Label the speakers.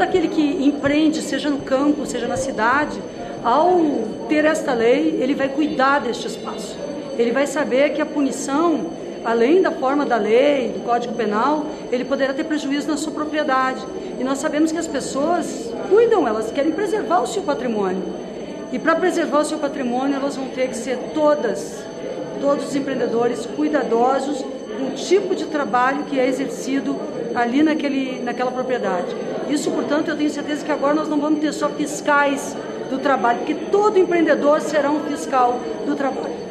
Speaker 1: aquele que empreende, seja no campo, seja na cidade, ao ter esta lei, ele vai cuidar deste espaço. Ele vai saber que a punição, além da forma da lei, do Código Penal, ele poderá ter prejuízo na sua propriedade. E nós sabemos que as pessoas cuidam, elas querem preservar o seu patrimônio. E para preservar o seu patrimônio, elas vão ter que ser todos os empreendedores cuidadosos com o tipo de trabalho que é exercido ali naquela propriedade. Isso, portanto, eu tenho certeza que agora nós não vamos ter só fiscais do trabalho, porque todo empreendedor será um fiscal do trabalho.